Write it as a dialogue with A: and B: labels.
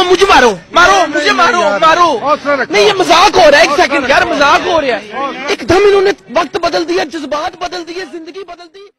A: मुझे मारो मारो मुझे मारो मारो। नहीं ये मजाक हो रहा है, एक सेकंड यार, मजाक हो रहा है। एकदम इन्होंने वक्त बदल दिया, जज्बात बदल दिए, जिंदगी बदल दी।